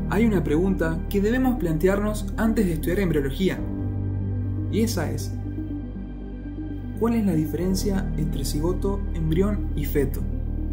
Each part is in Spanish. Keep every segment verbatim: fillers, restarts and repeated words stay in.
Hay una pregunta que debemos plantearnos antes de estudiar embriología, y esa es: ¿cuál es la diferencia entre cigoto, embrión y feto?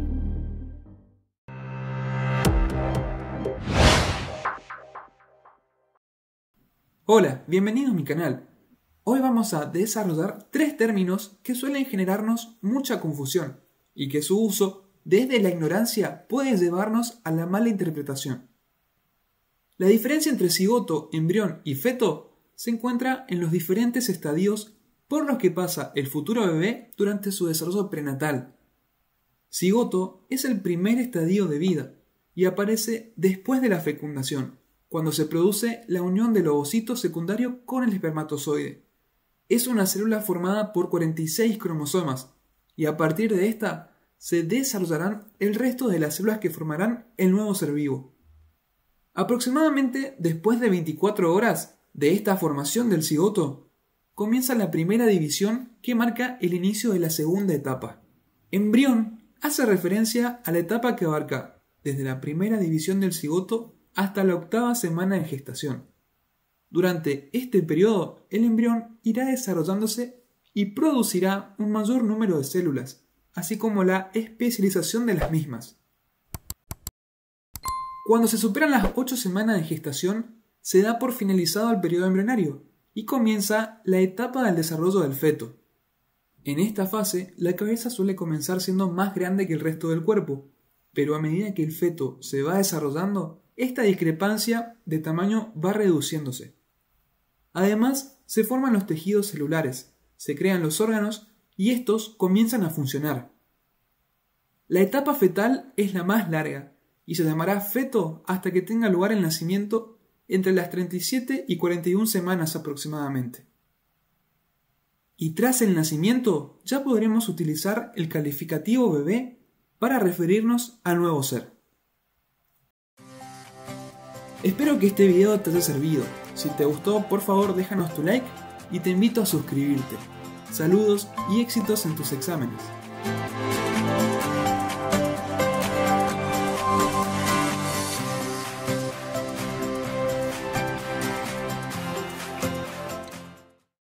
Hola, bienvenidos a mi canal. Hoy vamos a desarrollar tres términos que suelen generarnos mucha confusión y que su uso desde la ignorancia puede llevarnos a la mala interpretación. La diferencia entre cigoto, embrión y feto se encuentra en los diferentes estadios por los que pasa el futuro bebé durante su desarrollo prenatal. Cigoto es el primer estadio de vida y aparece después de la fecundación, cuando se produce la unión del ovocito secundario con el espermatozoide. Es una célula formada por cuarenta y seis cromosomas y a partir de esta se desarrollarán el resto de las células que formarán el nuevo ser vivo. Aproximadamente después de veinticuatro horas de esta formación del cigoto, comienza la primera división que marca el inicio de la segunda etapa. Embrión hace referencia a la etapa que abarca desde la primera división del cigoto hasta la octava semana de gestación. Durante este periodo, el embrión irá desarrollándose y producirá un mayor número de células, así como la especialización de las mismas. Cuando se superan las ocho semanas de gestación, se da por finalizado el periodo embrionario y comienza la etapa del desarrollo del feto. En esta fase, la cabeza suele comenzar siendo más grande que el resto del cuerpo, pero a medida que el feto se va desarrollando, esta discrepancia de tamaño va reduciéndose. Además, se forman los tejidos celulares, se crean los órganos y estos comienzan a funcionar. La etapa fetal es la más larga y se llamará feto hasta que tenga lugar el nacimiento entre las treinta y siete y cuarenta y una semanas aproximadamente. Y tras el nacimiento ya podremos utilizar el calificativo bebé para referirnos al nuevo ser. Espero que este video te haya servido. Si te gustó, por favor déjanos tu like y te invito a suscribirte. Saludos y éxitos en tus exámenes.